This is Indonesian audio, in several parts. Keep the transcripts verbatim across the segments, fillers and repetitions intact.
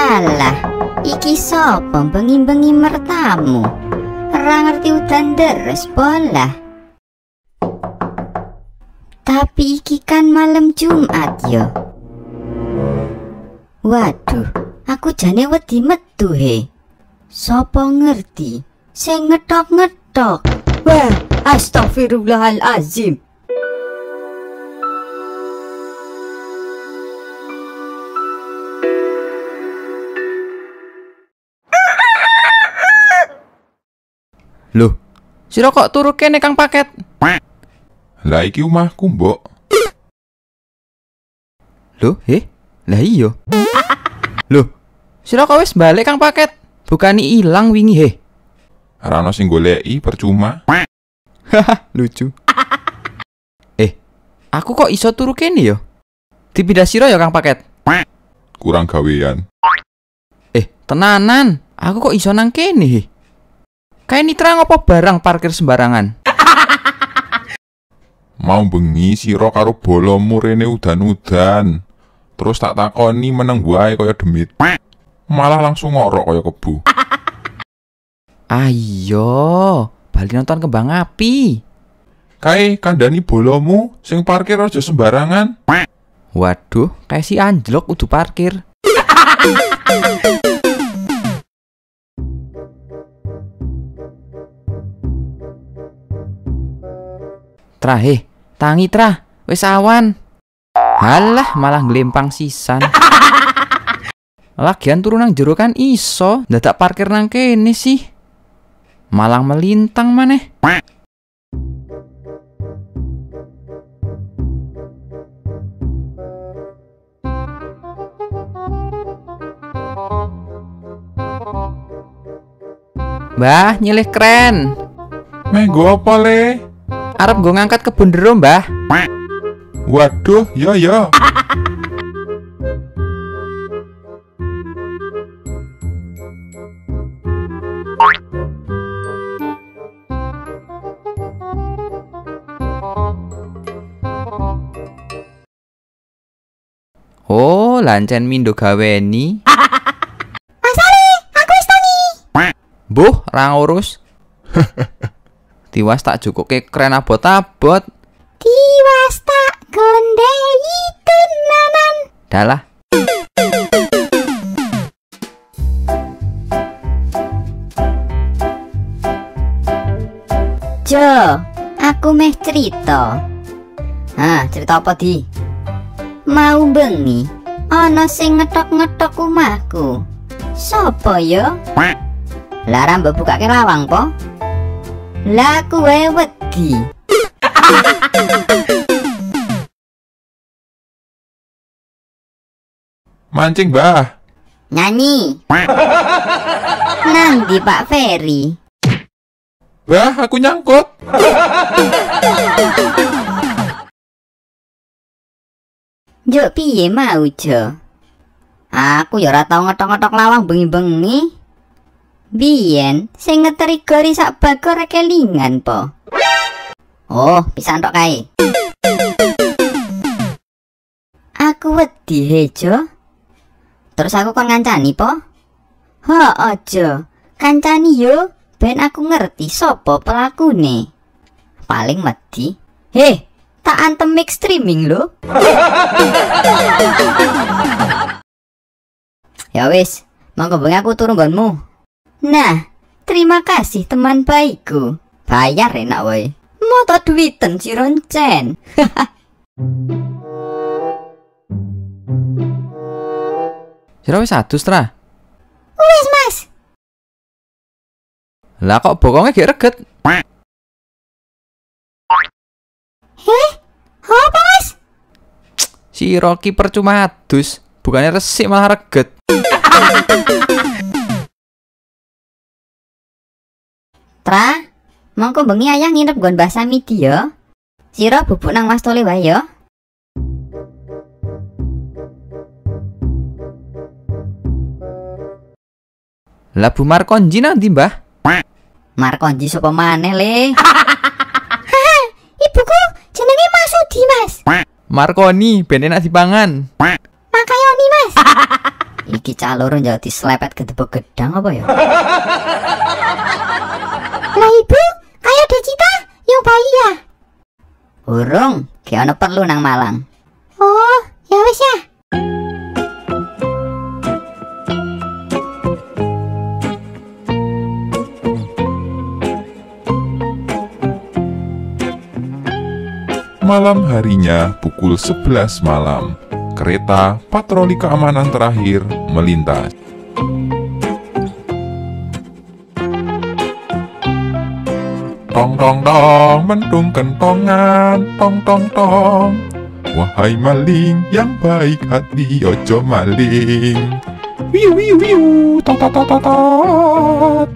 Walah, iki sapa bengi-bengi mertamu? Ora ngerti udan deres pola. Tapi iki kan malam Jumat yo. Waduh, aku jane wedi metu he. Sopo ngerti sing ngetok-ngetok. Wah, astagfirullahalazim. Loh, sira kok turu kene Kang Paket? Lah iki omahku, Mbok. Loh, he? Lah iya. Loh, sira kok wis balik Kang Paket? Bukani ilang wingi he. Ora ono sing goleki percuma. Haha, lucu. Eh, aku kok iso turu kene yo? Dipindah sira ya Kang Paket? Kurang gawean. Eh, tenanan. Aku kok iso nang kene he? Kayak nitra ngopo barang parkir sembarangan? Mau bengi sira karo bolomu rene udan-udan. Terus tak takoni meneng wae kaya demit. Malah langsung ngorok kaya kebu. Ayo, bali nonton kembang api. Kae kandhani bolomu sing parkir aja sembarangan. Waduh, kayak si anjlok kudu parkir. Trah, he, tangi trah, wis awan. Halah, malah nglempang sisan. Lagian turun nang jero kan iso, dadak parkir nang kene sih. Malang melintang maneh. Mbah, nyilih keren. Meh nggo apa le? Arep nggo ngangkat kebun dero, Mbah. Waduh, ya ya. Oh, lancen mindo gaweni. Mas Ali, aku wis tangi. Buh, ra ngurus. Tiwas tak cukup ke keren abot-abot. Tiwas tak gondei tenanan. Dalah. Jo, aku meh cerita. Hah, cerita apa di? Mau bengi, ana sing ngetok-ngetok omahku. Sopo yo? Lah mbok bukake lawang po? Lah aku wae wedi. Mancing, Mbah. Nyanyi. Nang di Pak Ferry. Mbah, aku nyangkut. Njuk piye mau, Jo? Aku ya ora tau ngetok-ngetok lawang bengi-bengi. Biyen sing ngeteri gori sak bagor kelingan po. Oh, pisan tok kae. Aku wedi he, Jo. Terus aku kon ngancani po? Ho, aja. Kancani yo, ben aku ngerti sapa pelakune. Paling wedi. He, tak antem mix streaming lho. Ya wis, monggo bengi aku turu nggonmu. Nah, terima kasih teman baikku. Bayar enak wae. Moto duiten si roncen. Sira wis adus tra? Wis, Mas. Lah kok bokongnya gak reget? Heh, apa Mas? Si Rocky percuma adus, bukannya resik malah reget. Tra, mongko bengi ayah nginep nggon Mbah Samidi ya. Sira bubuk nang Mas Tole wae ya. Lah Bu Markonji nang ndi, Mbah? Markonji sapa maneh le? Ibuku jenenge Masudi, Mas. Markoni ben enak dipangan. Makayoni, Mas. Iki caloro njauh dislepet gedebok gedang apa ya? Lah ibu, kayak ada cita yang bayi ya? Urung, ki ana perlu nang Malang. Oh, ya wis ya. Malam harinya pukul sebelas malam, kereta patroli keamanan terakhir melintas. Tong tong tong, mendung kentongan, tong tong tong. Wahai maling yang baik hati, ojo maling. Wiu wiu wiu, tot tot tot tot, tot.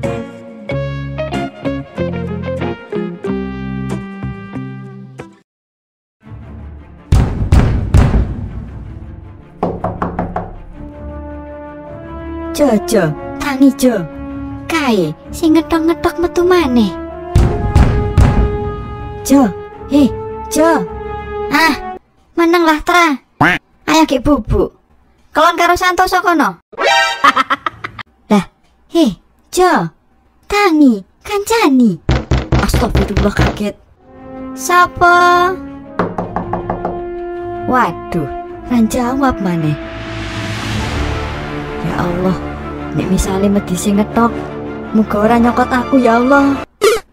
Jojo, tangi Jo. Kae sing ngetok-ngetok metu maneh. Jo, heh, Jo. Ah, meneng lah Tra. Ayo ki bubuk. Kelon karo Santoso kono. Lah, heh, Jo. Tangi, kancani. Astagfirullah kaget. Sapa? Waduh, ran jawab maneh. Ya Allah, nek misale medhi sing ngetok, muga ora nyokot aku ya Allah.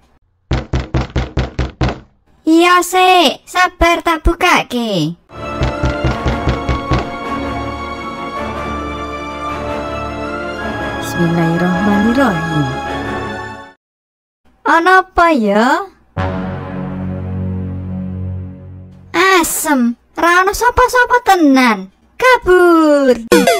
Iya sik, sabar tak bukake. Bismillahirrahmanirrahim. Ana apa ya? Asem, ra ono sapa-sapa tenan. Kabur.